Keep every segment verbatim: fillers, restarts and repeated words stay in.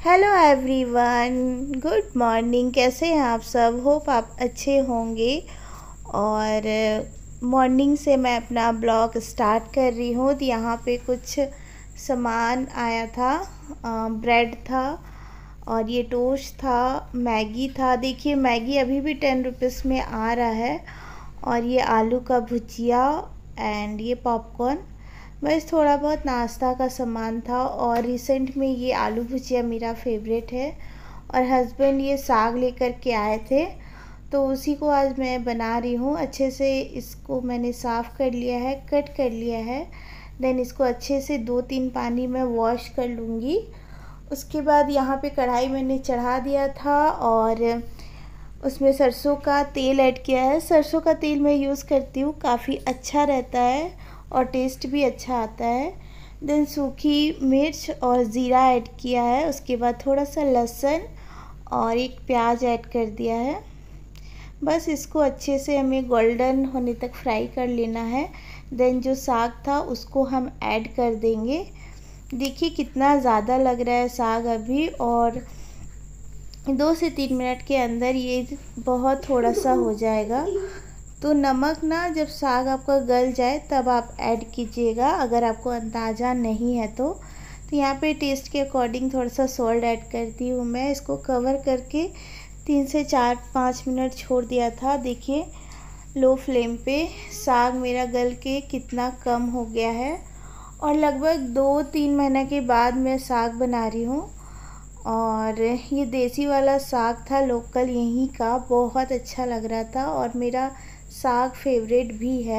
Hello everyone, good morning. कैसे हैं आप सब? होप आप अच्छे होंगे। और मॉर्निंग से मैं अपना ब्लॉग स्टार्ट कर रही हूँ। तो यहाँ पे कुछ सामान आया था, ब्रेड था और ये टोस्ट था, मैगी था। देखिए मैगी अभी भी टेन रुपीज़ में आ रहा है। और ये आलू का भुजिया एंड ये पॉपकॉर्न, बस थोड़ा बहुत नाश्ता का सामान था। और रिसेंट में ये आलू भुजिया मेरा फेवरेट है। और हस्बैंड ये साग लेकर के आए थे तो उसी को आज मैं बना रही हूँ। अच्छे से इसको मैंने साफ़ कर लिया है, कट कर लिया है। देन इसको अच्छे से दो तीन पानी में वॉश कर लूँगी। उसके बाद यहाँ पे कढ़ाई मैंने चढ़ा दिया था और उसमें सरसों का तेल ऐड किया है। सरसों का तेल मैं यूज़ करती हूँ, काफ़ी अच्छा रहता है और टेस्ट भी अच्छा आता है। देन सूखी मिर्च और ज़ीरा ऐड किया है। उसके बाद थोड़ा सा लहसुन और एक प्याज ऐड कर दिया है। बस इसको अच्छे से हमें गोल्डन होने तक फ्राई कर लेना है। देन जो साग था उसको हम ऐड कर देंगे। देखिए कितना ज़्यादा लग रहा है साग अभी, और दो से तीन मिनट के अंदर ये बहुत थोड़ा सा हो जाएगा। तो नमक ना जब साग आपका गल जाए तब आप ऐड कीजिएगा, अगर आपको अंदाज़ा नहीं है तो। तो यहाँ पे टेस्ट के अकॉर्डिंग थोड़ा सा सॉल्ट ऐड करती हूँ मैं। इसको कवर करके तीन से चार पाँच मिनट छोड़ दिया था। देखिए लो फ्लेम पे साग मेरा गल के कितना कम हो गया है। और लगभग दो तीन महीने के बाद मैं साग बना रही हूँ। और ये देसी वाला साग था, लोकल यहीं का, बहुत अच्छा लग रहा था और मेरा साग फेवरेट भी है।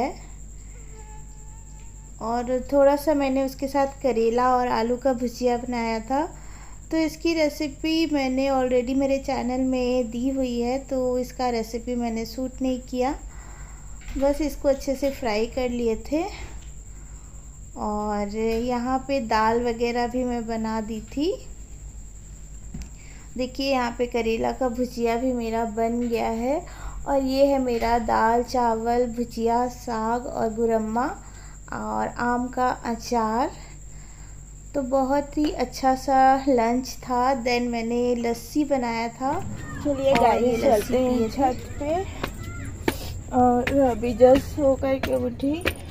और थोड़ा सा मैंने उसके साथ करेला और आलू का भुजिया बनाया था। तो इसकी रेसिपी मैंने ऑलरेडी मेरे चैनल में दी हुई है, तो इसका रेसिपी मैंने शूट नहीं किया। बस इसको अच्छे से फ्राई कर लिए थे। और यहाँ पे दाल वगैरह भी मैं बना दी थी। देखिए यहाँ पे करेला का भुजिया भी मेरा बन गया है। और ये है मेरा दाल चावल भुजिया साग और गुरम्मा और आम का अचार। तो बहुत ही अच्छा सा लंच था। देन मैंने लस्सी बनाया था। चलिए गाइस चलते हैं छत पे। और अभी जस्ट सो कर के उठी।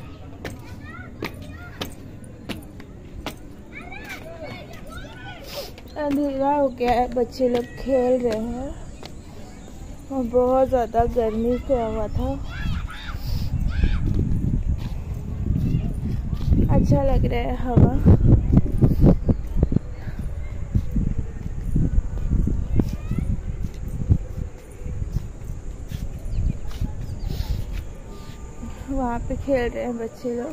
अंधेरा हो गया है, बच्चे लोग खेल रहे हैं और बहुत ज़्यादा गर्मी से हुआ था। अच्छा लग रहा है हवा। वहाँ पे खेल रहे हैं बच्चे लोग।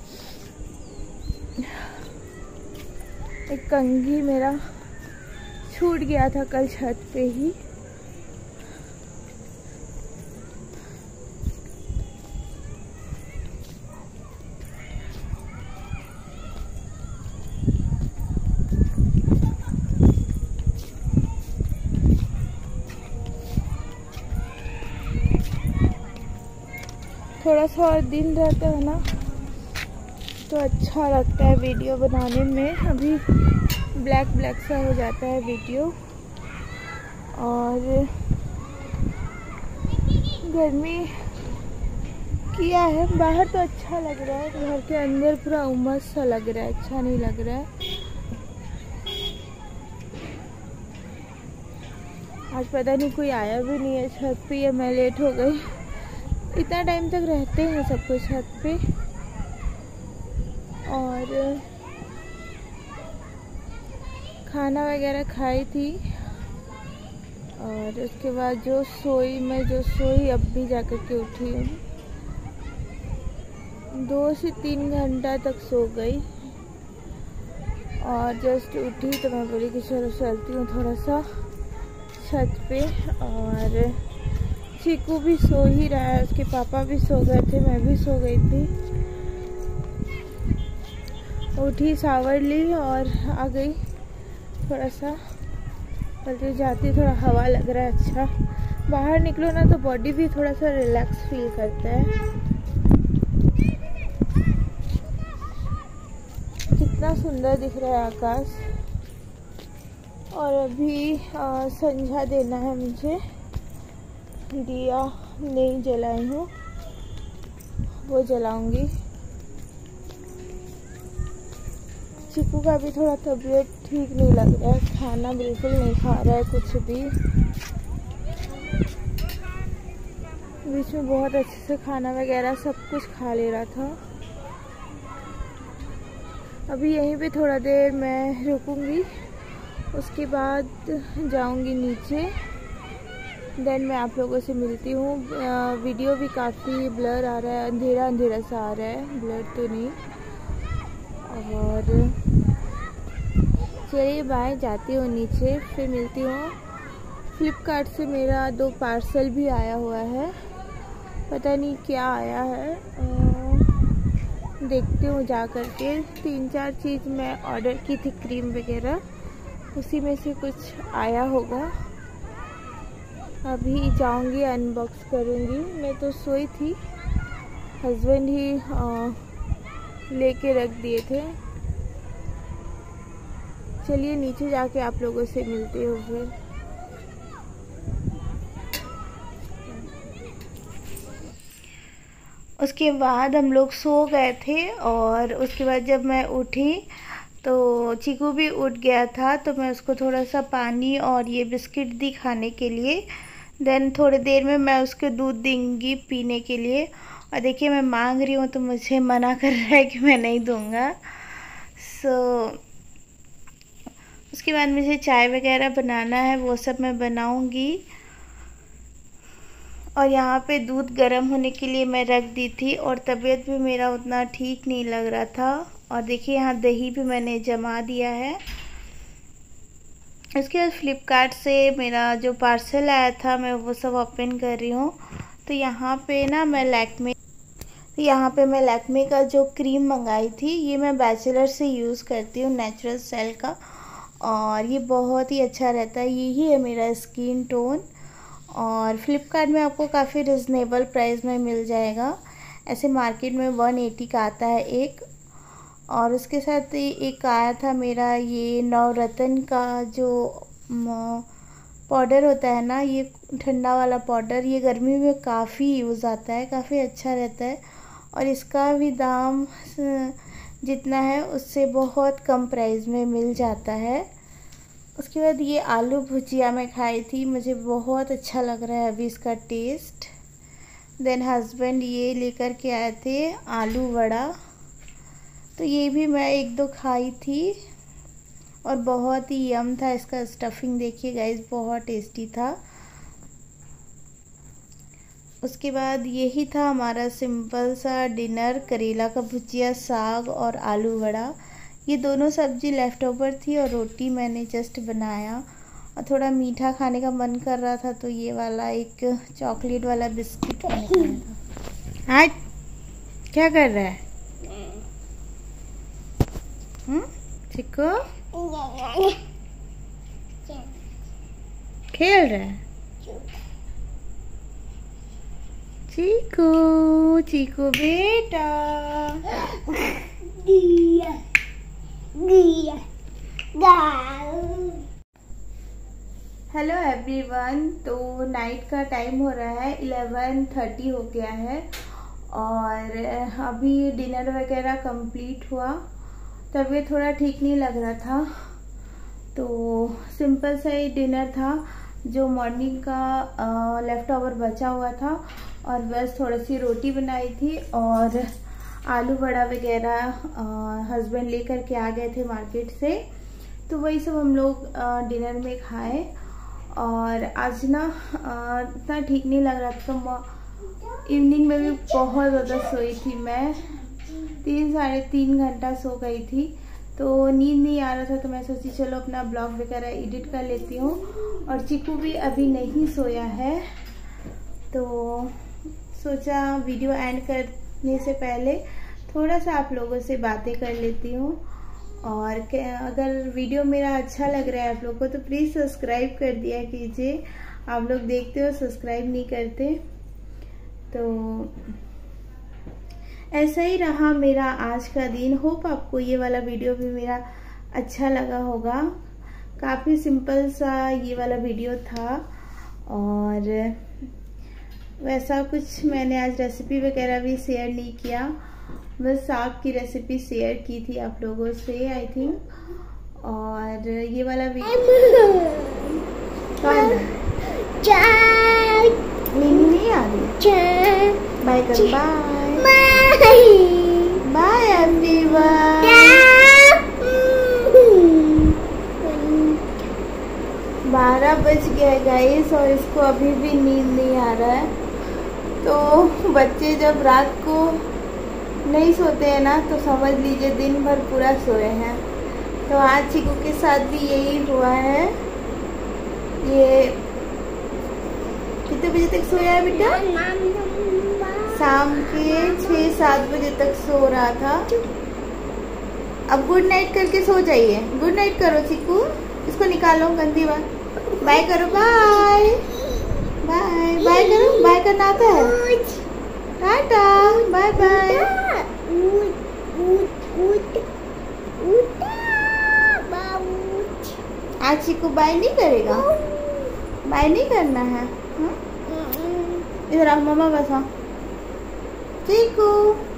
एक कंघी मेरा छूट गया था कल छत पे ही। थोड़ा सा और दिन रहता है ना तो अच्छा लगता है वीडियो बनाने में। अभी ब्लैक ब्लैक सा हो जाता है वीडियो। और गर्मी किया है बाहर तो अच्छा लग रहा है, घर के अंदर पूरा उमस सा लग रहा है, अच्छा नहीं लग रहा है। आज पता नहीं कोई आया भी नहीं है छत पे, या मैं लेट हो गई। इतना टाइम तक रहते हैं सब कुछ छत पे। और खाना वगैरह खाई थी और उसके बाद जो सोई मैं जो सोई अब भी जाकर के उठी हूँ। दो से तीन घंटा तक सो गई और जस्ट उठी तो मैं बोली कि चलो चलती हूँ थोड़ा सा छत पे। और चीकू भी सो ही रहा है, उसके पापा भी सो गए थे, मैं भी सो गई थी। उठी, शावर ली और आ गई। थोड़ा सा चलती जाती, थोड़ा हवा लग रहा है। अच्छा बाहर निकलो ना तो बॉडी भी थोड़ा सा रिलैक्स फील करता है। कितना सुंदर दिख रहा है आकाश। और अभी आ, संझा देना है मुझे। दिया नहीं जलाई हूँ, वो जलाऊंगी। चिकू का भी थोड़ा तबीयत ठीक नहीं लग रहा है, खाना बिल्कुल नहीं खा रहा है कुछ भी। बीच में बहुत अच्छे से खाना वगैरह सब कुछ खा ले रहा था। अभी यहीं पे थोड़ा देर मैं रुकूंगी, उसके बाद जाऊंगी नीचे। देन मैं आप लोगों से मिलती हूँ। वीडियो भी काफ़ी ब्लर आ रहा है, अंधेरा अंधेरा सा आ रहा है, ब्लर तो नहीं। और चलिए बाय, जाती हूँ नीचे, फिर मिलती हूँ। फ्लिपकार्ट से मेरा दो पार्सल भी आया हुआ है, पता नहीं क्या आया है, देखती हूँ जा कर के। तीन चार चीज़ मैं ऑर्डर की थी, क्रीम वगैरह, उसी में से कुछ आया होगा। अभी जाऊँगी, अनबॉक्स करूँगी। मैं तो सोई थी, हस्बैंड ही लेके रख दिए थे। चलिए नीचे जाके आप लोगों से मिलती हूँ फिर। उसके बाद हम लोग सो गए थे और उसके बाद जब मैं उठी तो चीकू भी उठ गया था, तो मैं उसको थोड़ा सा पानी और ये बिस्किट दी खाने के लिए। देन थोड़ी देर में मैं उसको दूध दूँगी पीने के लिए। और देखिए मैं मांग रही हूँ तो मुझे मना कर रहा है कि मैं नहीं दूँगा। सो so, उसके बाद मुझे चाय वगैरह बनाना है, वो सब मैं बनाऊँगी। और यहाँ पे दूध गर्म होने के लिए मैं रख दी थी, और तबीयत भी मेरा उतना ठीक नहीं लग रहा था। और देखिए यहाँ दही भी मैंने जमा दिया है। उसके बाद फ्लिपकार्ट से मेरा जो पार्सल आया था मैं वो सब ओपन कर रही हूँ। तो यहाँ पे ना मैं लैक्मे यहाँ पे मैं लैक्मे का जो क्रीम मंगाई थी, ये मैं बैचलर से यूज़ करती हूँ, नेचुरल सेल का। और ये बहुत ही अच्छा रहता है, यही है मेरा स्किन टोन। और फ्लिपकार्ट में आपको काफ़ी रिजनेबल प्राइस में मिल जाएगा। ऐसे मार्केट में वन एटी का आता है एक। और उसके साथ एक आया था मेरा ये नवरत्न का जो पाउडर होता है ना, ये ठंडा वाला पाउडर, ये गर्मी में काफ़ी यूज़ आता है, काफ़ी अच्छा रहता है। और इसका भी दाम जितना है उससे बहुत कम प्राइस में मिल जाता है। उसके बाद ये आलू भुजिया मैं खाई थी, मुझे बहुत अच्छा लग रहा है अभी इसका टेस्ट। देन हस्बैंड ये लेकर के आए थे आलू वड़ा, तो ये भी मैं एक दो खाई थी और बहुत ही यम था। इसका स्टफिंग देखिए गाइस, बहुत टेस्टी था। उसके बाद यही था हमारा सिंपल सा डिनर, करेला का भुजिया, साग और आलू वड़ा। ये दोनों सब्जी लेफ़्ट ओवर थी और रोटी मैंने जस्ट बनाया। और थोड़ा मीठा खाने का मन कर रहा था तो ये वाला एक चॉकलेट वाला बिस्किट मैंने खाया था। आज क्या कर रहा है हम्म चिको? खेल रहा है चीकू, चीकू बेटा। हेलो एवरीवन, तो नाइट का टाइम हो रहा है, इलेवन थर्टी हो गया है। और अभी डिनर वगैरह कंप्लीट हुआ। तबीयत थोड़ा ठीक नहीं लग रहा था, तो सिंपल सा ही डिनर था जो मॉर्निंग का लेफ़्ट ओवर बचा हुआ था। और बस थोड़ी सी रोटी बनाई थी और आलू बड़ा वगैरह हस्बैंड लेकर के आ गए थे मार्केट से, तो वही सब हम लोग डिनर में खाए। और आज ना इतना ठीक नहीं लग रहा था, तो इवनिंग में भी बहुत ज़्यादा सोई थी मैं, तीन साढ़े तीन घंटा सो गई थी। तो नींद नहीं आ रहा था, तो मैं सोची चलो अपना ब्लॉग वगैरह एडिट कर लेती हूँ। और चिकू भी अभी नहीं सोया है, तो सोचा वीडियो एंड करने से पहले थोड़ा सा आप लोगों से बातें कर लेती हूँ। और अगर वीडियो मेरा अच्छा लग रहा है आप लोगों को तो प्लीज़ सब्सक्राइब कर दिया कीजिए। आप लोग देखते हो सब्सक्राइब नहीं करते। तो ऐसा ही रहा मेरा आज का दिन। होप आपको ये वाला वीडियो भी मेरा अच्छा लगा होगा। काफ़ी सिंपल सा ये वाला वीडियो था और वैसा कुछ मैंने आज रेसिपी वगैरह भी शेयर नहीं किया, बस साग की रेसिपी शेयर की थी आप लोगों से आई थिंक। और ये वाला वीडियो नींद नहीं आ रही। बाय कर, बाय बाय एवरीवन। बारह बज गया है गाइस और इसको अभी भी नींद नहीं आ रहा है। तो बच्चे जब रात को नहीं सोते हैं ना तो समझ लीजिए दिन भर पूरा सोए हैं। तो आज चीकू के साथ भी यही हुआ है। ये कितने बजे तक सोया है बेटा? शाम के छः सात बजे तक सो रहा था। अब गुड नाइट करके सो जाइए। गुड नाइट करो चीकू, इसको निकालो गंदी बात। बाय करो, बाय बाय बाय करो। बाय करना आता है? Tata, bye bye. आज चीकू बाय नहीं करेगा? बाय नहीं करना है? इधर आओ, मम्मा बसा। चीकू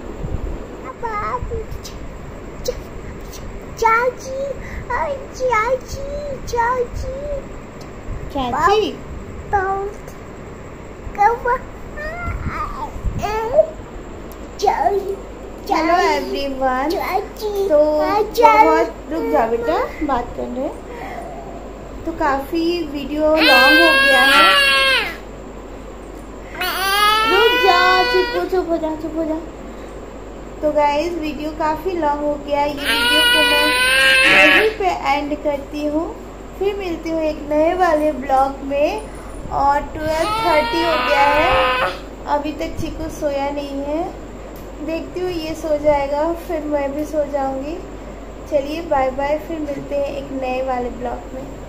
चाची चाची चाची चाची हेलो एवरीवन। तो बहुत रुक जा बेटा, बात कर रहे। तो काफी वीडियो लॉन्ग हो गया है। रुक जा चुप चुप हो जा, चुप हो जा। तो गाइस वीडियो काफ़ी लॉन्ग हो गया, ये वीडियो को मैं यहीं पे एंड करती हूँ। फिर मिलती हूँ एक नए वाले ब्लॉग में। और ट्वेल्व थर्टी हो गया है, अभी तक चीकू सोया नहीं है। देखती हूँ ये सो जाएगा फिर मैं भी सो जाऊँगी। चलिए बाय बाय, फिर मिलते हैं एक नए वाले ब्लॉग में।